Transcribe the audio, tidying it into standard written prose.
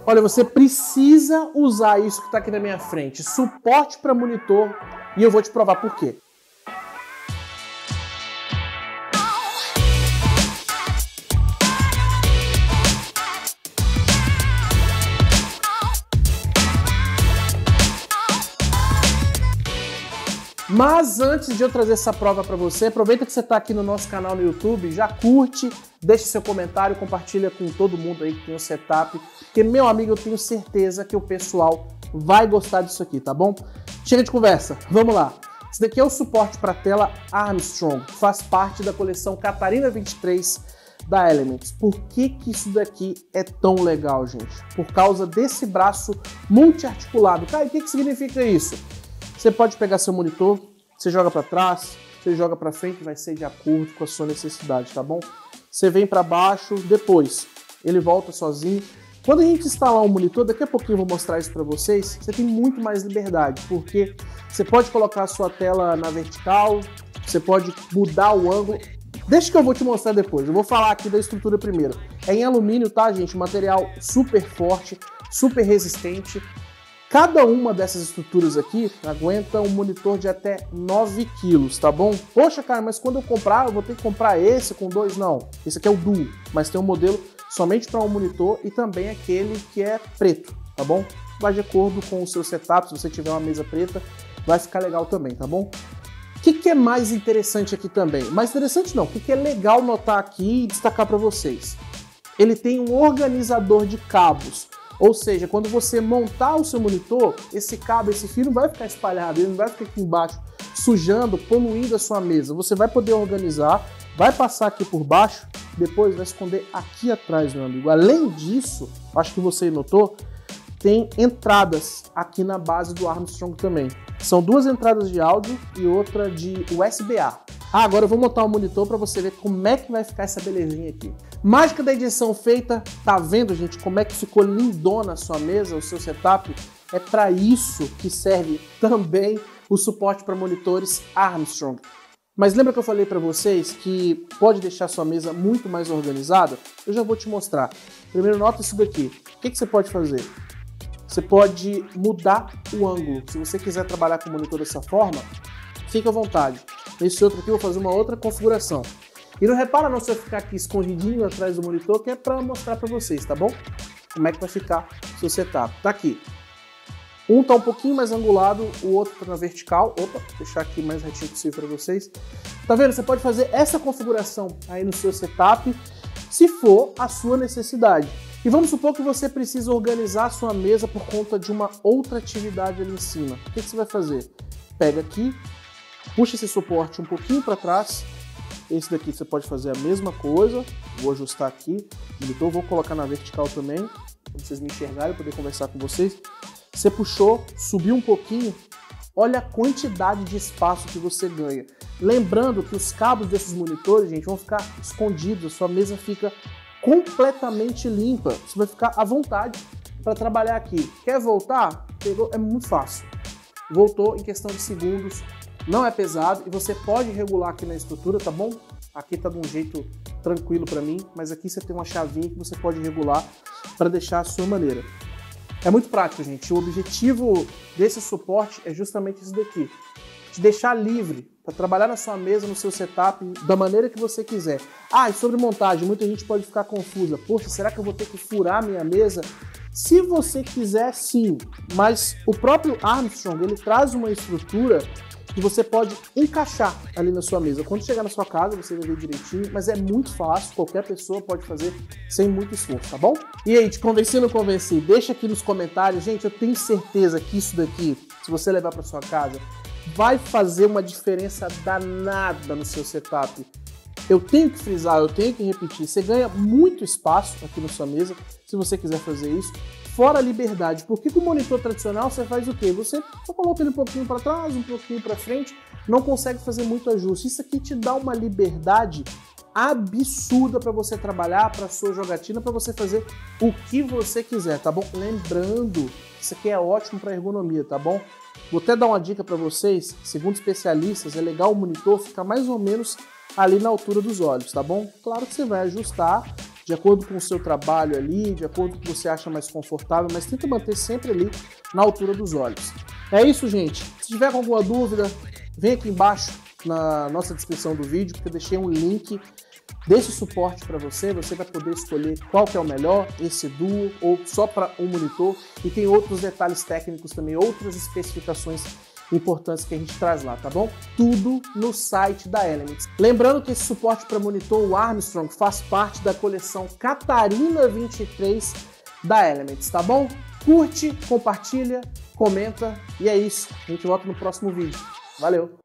Olha, você precisa usar isso que está aqui na minha frente, suporte para monitor, e eu vou te provar por quê. Mas antes de eu trazer essa prova para você, aproveita que você está aqui no nosso canal no YouTube, já curte, deixa seu comentário, compartilha com todo mundo aí que tem o setup, porque, meu amigo, eu tenho certeza que o pessoal vai gostar disso aqui, tá bom? Chega de conversa, vamos lá. Esse daqui é o suporte para tela Armstrong, que faz parte da coleção Catarina 23 da Elements. Por que isso daqui é tão legal, gente? Por causa desse braço multiarticulado. Cara, o que significa isso? Você pode pegar seu monitor, você joga para trás, você joga para frente, vai ser de acordo com a sua necessidade, tá bom? Você vem para baixo, depois ele volta sozinho. Quando a gente instalar um monitor, daqui a pouquinho eu vou mostrar isso para vocês, você tem muito mais liberdade, porque você pode colocar a sua tela na vertical, você pode mudar o ângulo. Deixa que eu vou te mostrar depois, eu vou falar aqui da estrutura primeiro. É em alumínio, tá, gente? Material super forte, super resistente. Cada uma dessas estruturas aqui aguenta um monitor de até 9 kg, tá bom? Poxa, cara, mas quando eu comprar, eu vou ter que comprar esse com dois? Não, esse aqui é o Duo, mas tem um modelo somente para um monitor e também aquele que é preto, tá bom? Vai de acordo com o seu setup, se você tiver uma mesa preta, vai ficar legal também, tá bom? O que é mais interessante aqui também? Mais interessante não, o que é legal notar aqui e destacar para vocês? Ele tem um organizador de cabos. Ou seja, quando você montar o seu monitor, esse cabo, esse fio não vai ficar espalhado, ele não vai ficar aqui embaixo sujando, poluindo a sua mesa. Você vai poder organizar, vai passar aqui por baixo, depois vai esconder aqui atrás, meu amigo. Além disso, acho que você notou, tem entradas aqui na base do Armstrong também. São duas entradas de áudio e outra de USB-A. Agora eu vou montar um monitor para você ver como é que vai ficar essa belezinha aqui. Mágica da edição feita, tá vendo, gente, como é que ficou lindona a sua mesa, o seu setup? É para isso que serve também o suporte para monitores Armstrong. Mas lembra que eu falei para vocês que pode deixar sua mesa muito mais organizada? Eu já vou te mostrar. Primeiro, nota isso daqui. O que você pode fazer? Você pode mudar o ângulo. Se você quiser trabalhar com o monitor dessa forma, fique à vontade. Nesse outro aqui eu vou fazer uma outra configuração. E não repara não se eu ficar aqui escondidinho atrás do monitor, que é para mostrar para vocês, tá bom? Como é que vai ficar o seu setup. Tá aqui. Um tá um pouquinho mais angulado, o outro tá na vertical. Opa, vou deixar aqui mais retinho possível para vocês. Tá vendo? Você pode fazer essa configuração aí no seu setup, se for a sua necessidade. E vamos supor que você precisa organizar a sua mesa por conta de uma outra atividade ali em cima. O que você vai fazer? Pega aqui, puxa esse suporte um pouquinho para trás. Esse daqui você pode fazer a mesma coisa. Vou ajustar aqui. Então vou colocar na vertical também, para vocês me enxergarem e poder conversar com vocês. Você puxou, subiu um pouquinho. Olha a quantidade de espaço que você ganha. Lembrando que os cabos desses monitores, gente, vão ficar escondidos. A sua mesa fica completamente limpa. Você vai ficar à vontade para trabalhar aqui. Quer voltar? Pegou? É muito fácil. Voltou em questão de segundos. Não é pesado e você pode regular aqui na estrutura, tá bom? Aqui tá de um jeito tranquilo para mim, mas aqui você tem uma chavinha que você pode regular para deixar a sua maneira. É muito prático, gente. O objetivo desse suporte é justamente isso daqui. Te deixar livre para trabalhar na sua mesa, no seu setup, da maneira que você quiser. Ah, e sobre montagem, muita gente pode ficar confusa. Poxa, será que eu vou ter que furar minha mesa? Se você quiser, sim. Mas o próprio Armstrong, ele traz uma estrutura que você pode encaixar ali na sua mesa. Quando chegar na sua casa, você vai ver direitinho, mas é muito fácil, qualquer pessoa pode fazer sem muito esforço, tá bom? E aí, te convenci ou não convenci? Deixa aqui nos comentários. Gente, eu tenho certeza que isso daqui, se você levar para sua casa, vai fazer uma diferença danada no seu setup. Eu tenho que frisar, eu tenho que repetir, você ganha muito espaço aqui na sua mesa, se você quiser fazer isso. Fora a liberdade, porque com o monitor tradicional você faz o quê? Você só coloca ele um pouquinho para trás, um pouquinho para frente, não consegue fazer muito ajuste. Isso aqui te dá uma liberdade absurda para você trabalhar, para sua jogatina, para você fazer o que você quiser, tá bom? Lembrando, isso aqui é ótimo para ergonomia, tá bom? Vou até dar uma dica para vocês, segundo especialistas, é legal o monitor ficar mais ou menos ali na altura dos olhos, tá bom? Claro que você vai ajustar de acordo com o seu trabalho ali, de acordo com o que você acha mais confortável, mas tenta manter sempre ali na altura dos olhos. É isso, gente. Se tiver alguma dúvida, vem aqui embaixo na nossa descrição do vídeo, porque eu deixei um link desse suporte para você. Você vai poder escolher qual que é o melhor, esse Duo ou só para um monitor, e tem outros detalhes técnicos também, outras especificações importantes que a gente traz lá, tá bom? Tudo no site da Elements. Lembrando que esse suporte para monitor, o Armstrong, faz parte da coleção Catarina 23 da Elements, tá bom? Curte, compartilha, comenta e é isso. A gente volta no próximo vídeo. Valeu!